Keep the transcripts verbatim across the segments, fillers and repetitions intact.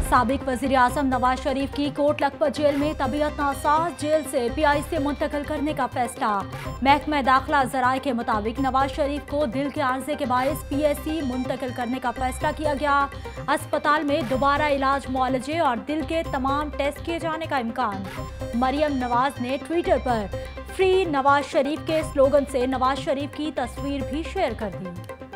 साबिक वजीर आजम नवाज शरीफ की कोट लखपत जेल में तबीयत नासाज, जेल से पीआई से मुंतकिल करने का फैसला। महकमा दाखिला ज़राए के मुताबिक नवाज शरीफ को दिल के आर्जे के बायस पीएससी मुंतकिल करने का फैसला किया गया। अस्पताल में दोबारा इलाज, मुआलजे और दिल के तमाम टेस्ट किए जाने का इम्कान। मरियम नवाज ने ट्विटर पर फ्री नवाज शरीफ के स्लोगन से नवाज शरीफ की तस्वीर भी शेयर कर दी।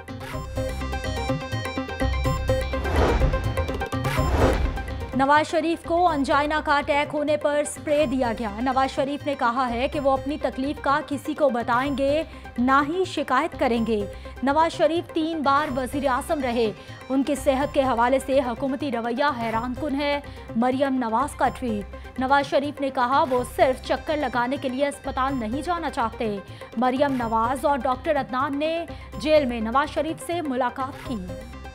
नवाज शरीफ को अंजाइना का अटैक होने पर स्प्रे दिया गया। नवाज शरीफ ने कहा है कि वो अपनी तकलीफ का किसी को बताएंगे, ना ही शिकायत करेंगे। नवाज शरीफ तीन बार वजीर आजम रहे। उनकी सेहत के हवाले से हुकूमती रवैया हैरानकुन है। मरियम नवाज का ट्वीट। नवाज शरीफ ने कहा वो सिर्फ चक्कर लगाने के लिए अस्पताल नहीं जाना चाहते। मरियम नवाज और डॉक्टर अदनान ने जेल में नवाज शरीफ से मुलाकात की।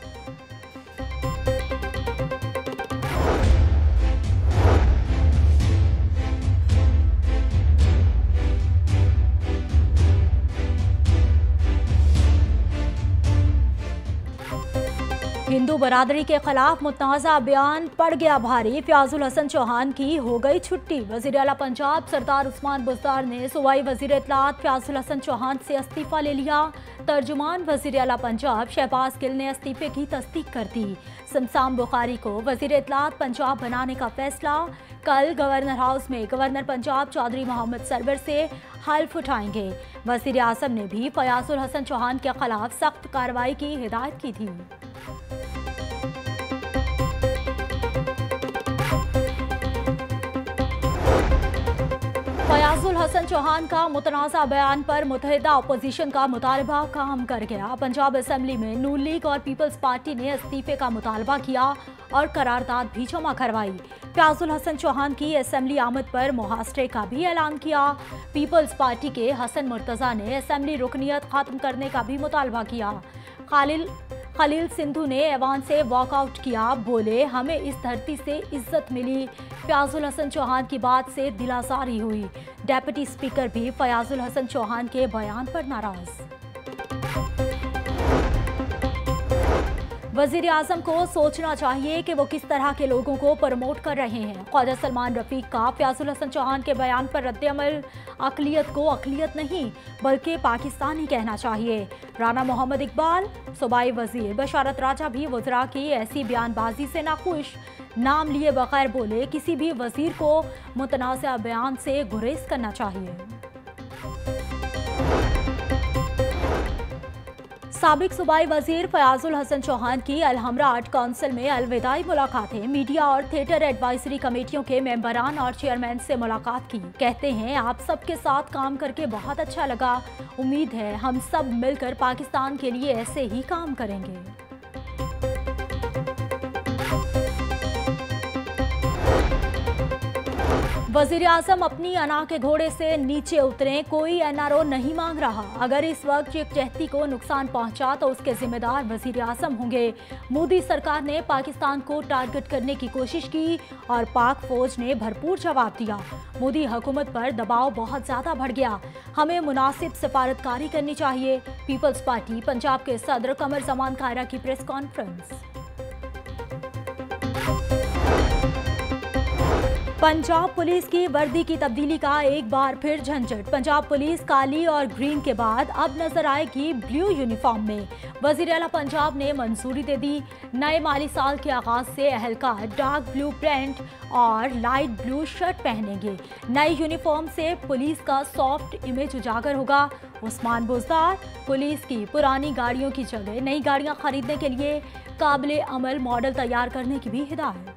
हिंदू बरादरी के खिलाफ मुतनाज़ा बयान पड़ गया भारी। फयाजुल हसन चौहान की हो गई छुट्टी। वज़ीर आला पंजाब सरदार उस्मान बुज़दार ने सूबाई वज़ीर इत्तलात फयाजुल हसन चौहान से इस्तीफ़ा ले लिया। तर्जुमान वज़ीर आला पंजाब शहबाज गिल ने इस्तीफ़े की तस्दीक कर दी। समसाम बुखारी को वज़ीर इत्तलात पंजाब बनाने का फैसला। कल गवर्नर हाउस में गवर्नर पंजाब चौधरी मोहम्मद सरवर से हल्फ उठाएंगे। वज़ीर आज़म ने भी फयाजुल हसन चौहान के खिलाफ सख्त कार्रवाई की हिदायत की थी। फयाजुल हसन चौहान का मुतनाज़ा बयान पर मुत्तहिदा अपोजिशन का मुतालबा काम कर गया। पंजाब असेंबली में नून लीग और पीपल्स पार्टी ने इस्तीफे का मुतालबा किया और करारदाद भी जमा करवाई। फयाजुल हसन चौहान की असेंबली आमद पर मुहासरे का भी ऐलान किया। पीपल्स पार्टी के हसन मुर्तज़ा ने असेंबली रुकनियत खत्म करने का भी मुतालबा किया। खालिल खलील सिंधु ने ऐवान से वॉकआउट किया। बोले हमें इस धरती से इज्जत मिली। फयाजुल हसन चौहान की बात से दिलासारी हुई। डेप्यूटी स्पीकर भी फयाजुल हसन चौहान के बयान पर नाराज। वज़ीर आज़म को सोचना चाहिए कि वो किस तरह के लोगों को प्रमोट कर रहे हैं। ख्वाजा सलमान रफीक का फयाजुल हसन चौहान के बयान पर रद्द-ए-अमल, अक़लियत को अक़लियत नहीं बल्कि पाकिस्तानी कहना चाहिए। राना मोहम्मद इकबाल सूबाई वज़ीर बशारत राजा भी वज़रा की ऐसी बयानबाजी से नाखुश। नाम लिए बगैर बोले किसी भी वज़ीर को मुतनाज़ा बयान से गुरेज करना चाहिए। साबिक सूबाई वजीर फयाजुल हसन चौहान की अलहमरा आर्ट काउंसिल में अलविदाई मुलाकातें। मीडिया और थिएटर एडवाइजरी कमेटियों के मेंबरान और चेयरमैन से मुलाकात की। कहते हैं आप सबके साथ काम करके बहुत अच्छा लगा। उम्मीद है हम सब मिलकर पाकिस्तान के लिए ऐसे ही काम करेंगे। वज़ीर आज़म अपनी अना के घोड़े से नीचे उतरें, कोई एनआरओ नहीं मांग रहा। अगर इस वक्त यकजहती को नुकसान पहुंचा तो उसके जिम्मेदार वज़ीर आज़म होंगे। मोदी सरकार ने पाकिस्तान को टारगेट करने की कोशिश की और पाक फौज ने भरपूर जवाब दिया। मोदी हुकूमत पर दबाव बहुत ज़्यादा बढ़ गया। हमें मुनासिब सफारतकारी करनी चाहिए। पीपल्स पार्टी पंजाब के सदर कमर जमान कायरा की प्रेस कॉन्फ्रेंस। पंजाब पुलिस की वर्दी की तब्दीली का एक बार फिर झंझट। पंजाब पुलिस काली और ग्रीन के बाद अब नजर आएगी ब्लू यूनिफॉर्म में। वज़ीर आला पंजाब ने मंजूरी दे दी। नए माली साल के आगाज से एहलकार डार्क ब्लू पैंट और लाइट ब्लू शर्ट पहनेंगे। नई यूनिफॉर्म से पुलिस का सॉफ्ट इमेज उजागर होगा। उस्मान बुज़दार पुलिस की पुरानी गाड़ियों की जगह नई गाड़ियां खरीदने के लिए काबिले अमल मॉडल तैयार करने की भी हिदायत।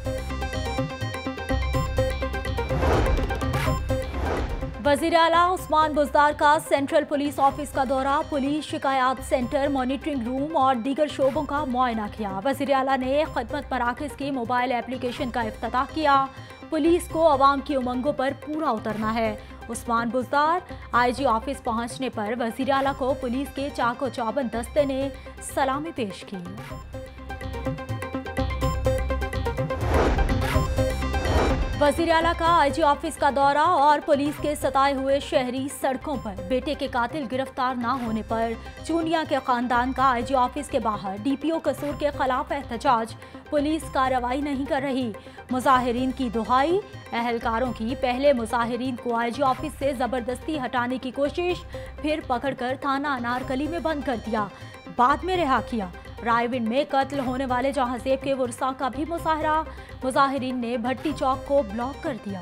वज़ीर आला उस्मान बुज़दार का सेंट्रल पुलिस ऑफिस का दौरा, पुलिस शिकायत सेंटर, मॉनिटरिंग रूम और दीगर शोबों का मुआयना किया। वज़ीर आला ने खिदमत मराकज़ की मोबाइल एप्लीकेशन का इफ्तिताह किया। पुलिस को अवाम की उमंगों पर पूरा उतरना है। उस्मान बुज़दार आईजी ऑफिस पहुंचने पर वज़ीर आला को पुलिस के चाको चौबंद दस्ते ने सलामी पेश की। वजीर आला का आईजी ऑफिस का दौरा और पुलिस के सताए हुए शहरी सड़कों पर। बेटे के कातिल गिरफ्तार न होने पर चूनिया के खानदान का आईजी ऑफिस के बाहर डीपीओ कसूर के खिलाफ एहतजाज। पुलिस कार्रवाई नहीं कर रही, मुजाहिरीन की दुहाई। अहलकारों की पहले मुजाहिरीन को आईजी ऑफिस से जबरदस्ती हटाने की कोशिश, फिर पकड़कर थाना अनारकली में बंद कर दिया, बाद में रिहा किया। रायविंड में कत्ल होने वाले जहांजेब के वर्सा का भी मुजाहरा, मुजाहिरीन ने भट्टी चौक को ब्लॉक कर दिया।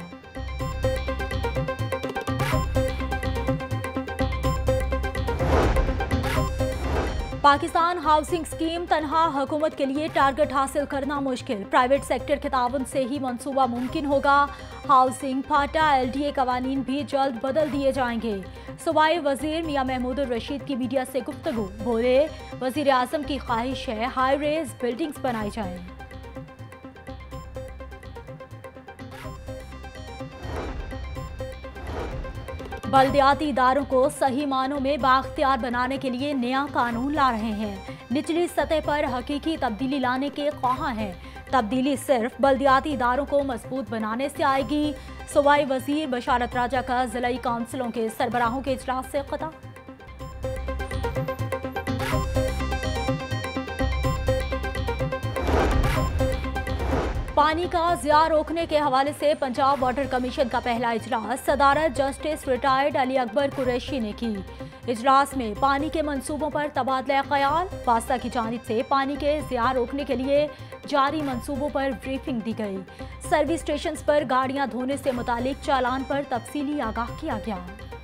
पाकिस्तान हाउसिंग स्कीम तनहा हुकूमत के लिए टारगेट हासिल करना मुश्किल, प्राइवेट सेक्टर के ताउन से ही मंसूबा मुमकिन होगा। हाउसिंग फाटा एलडीए कवानीन भी जल्द बदल दिए जाएंगे। सूबाई वजीर मियां महमूद रशीद की मीडिया से गुफ्तगू, बोले वजीर आजम की ख्वाहिश है हाई रेज बिल्डिंग्स बनाई जाएं। बल्दियाती इदारों को सही मानों में बाख्तियार बनाने के लिए नया कानून ला रहे हैं। निचली सतह पर हकीकी तब्दीली लाने के ख्वाह हैं। तब्दीली सिर्फ बल्दियाती इदारों को मजबूत बनाने से आएगी। सूबाई वजीर बशारत राजा का जिलाई काउंसिलों के सरबराहों के इजलास से खिताब। पानी का ज़िया रोकने के हवाले से पंजाब वाटर कमीशन का पहला इजलास सदारत जस्टिस रिटायर्ड अली अकबर कुरैशी ने की। इजलास में पानी के मंसूबों पर तबादला ख्याल, वास्ता की जानिब से पानी के ज़िया रोकने के लिए जारी मंसूबों पर ब्रीफिंग दी गई। सर्विस स्टेशन पर गाड़ियां धोने से मुतालिक चालान पर तफसीली आगाह किया गया।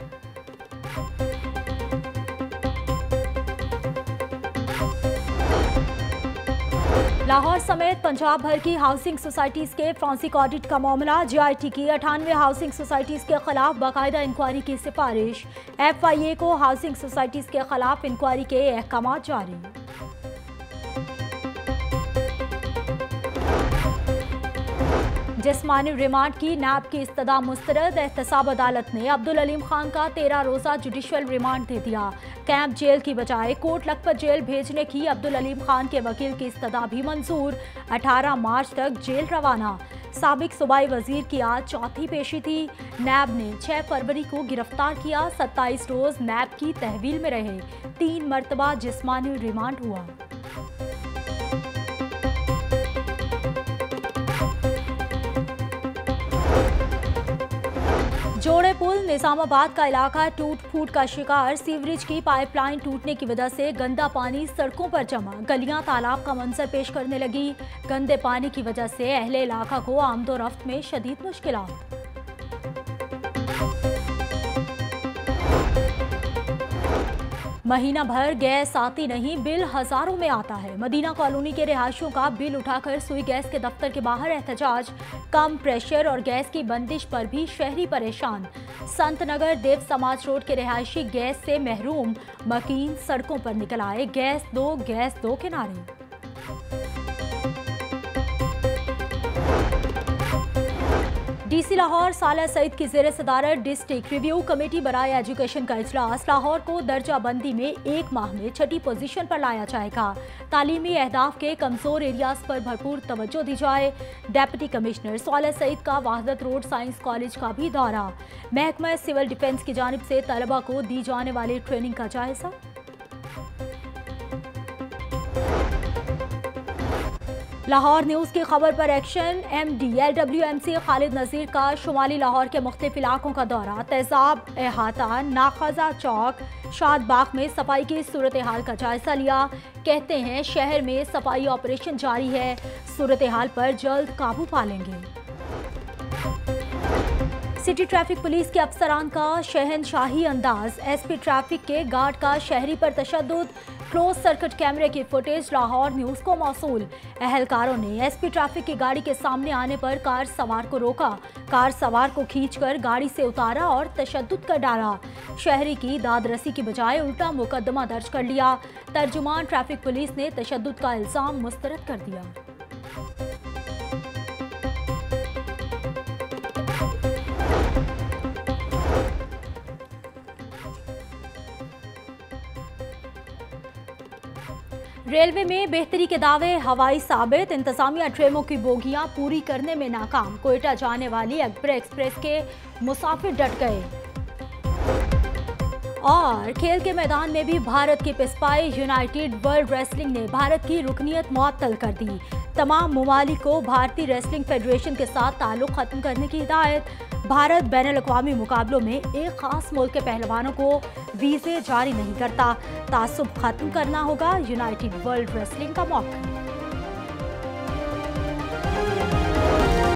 लाहौर समेत पंजाब भर की हाउसिंग सोसाइटीज के फॉरेंसिक ऑडिट का मामला। जीआईटी की अठानवे हाउसिंग सोसाइटीज के खिलाफ बाकायदा इंक्वायरी की सिफारिश। एफआईए को हाउसिंग सोसाइटीज के खिलाफ इंक्वायरी के अहकाम जारी। जिस्मानी रिमांड की नैब की इस्तदा मुस्तरद। एहतसाब अदालत ने अब्दुल अलीम खान का तेरह रोजा जुडिशल रिमांड दे दिया। कैंप जेल की बजाय कोट लखपत जेल भेजने की अब्दुल अलीम खान के वकील की इस्तदा भी मंजूर। अठारह मार्च तक जेल रवाना। साबिक सूबाई वजीर की आज चौथी पेशी थी। नैब ने छह फरवरी को गिरफ्तार किया। सत्ताईस रोज नैब की तहवील में रहे। तीन मरतबा जिस्मानी रिमांड हुआ। जोड़े पुल निजामाबाद का इलाका टूट फूट का शिकार। सीवरेज की पाइपलाइन टूटने की वजह से गंदा पानी सड़कों पर जमा, गलियां तालाब का मंजर पेश करने लगी। गंदे पानी की वजह से अहले इलाका को आमदोरफ्त में शदीद मुश्किलात। महीना भर गैस आती नहीं, बिल हजारों में आता है। मदीना कॉलोनी के रिहायशियों का बिल उठाकर सुई गैस के दफ्तर के बाहर एहतजाज। कम प्रेशर और गैस की बंदिश पर भी शहरी परेशान। संत नगर देव समाज रोड के रिहायशी गैस से महरूम, मकीन सड़कों पर निकल आए। गैस दो, गैस दो के नारे। डीसी लाहौर साला सईद की ज़ेर सदारत डिस्ट्रिक्ट रिव्यू कमेटी बराए एजुकेशन का इजलास। लाहौर को दर्जा बंदी में एक माह में छठी पोजीशन पर लाया जाएगा। तालीमी अहदाफ के कमजोर एरियाज पर भरपूर तवज्जो दी जाए। डेप्यूटी कमिश्नर साला सईद का वहादत रोड साइंस कॉलेज का भी दौरा। महकमा सिविल डिफेंस की जानिब से तलबा को दी जाने वाली ट्रेनिंग का जायजा। लाहौर न्यूज़ की खबर पर action. MD LWMC Khalid Nazir का शुमाली लाहौर के मुख्तलिफ इलाकों का दौरा। तेजाब, अहाता, नाखजा चौक, शादबाग में सफाई की सूरत हाल का जायजा लिया। कहते हैं शहर में सफाई ऑपरेशन जारी है, सूरत हाल पर जल्द काबू पा लेंगे। सिटी ट्रैफिक पुलिस के अफसरान का शहनशाही अंदाज। एसपी ट्रैफिक के गार्ड का शहरी पर तशद्दुद। क्लोज सर्किट कैमरे की फुटेज लाहौर न्यूज़ को मौसूल। एहलकारों ने एसपी ट्रैफिक की गाड़ी के सामने आने पर कार सवार को रोका। कार सवार को खींचकर गाड़ी से उतारा और तशद्दुद कर डाला। शहरी की दादरसी की बजाय उल्टा मुकदमा दर्ज कर लिया। तर्जुमान ट्रैफिक पुलिस ने तशद्दुद का इल्जाम मुस्तरद कर दिया। रेलवे में बेहतरी के दावे हवाई साबित, इंतजामिया ट्रेनों की बोगियां पूरी करने में नाकाम। कोयटा जाने वाली अकबर एक्सप्रेस के मुसाफिर डट गए। और खेल के मैदान में भी भारत की पिस्पाई, यूनाइटेड वर्ल्ड रेसलिंग ने भारत की रुकनियत मुअत्तल कर दी। तमाम ममालिक को भारतीय रेसलिंग फेडरेशन के साथ ताल्लुक खत्म करने की हिदायत। भारत बैनुल अक़वामी मुकाबलों में एक खास मुल्क के पहलवानों को वीज़े जारी नहीं करता। तासुब खत्म करना होगा, यूनाइटेड वर्ल्ड रेसलिंग का मौका।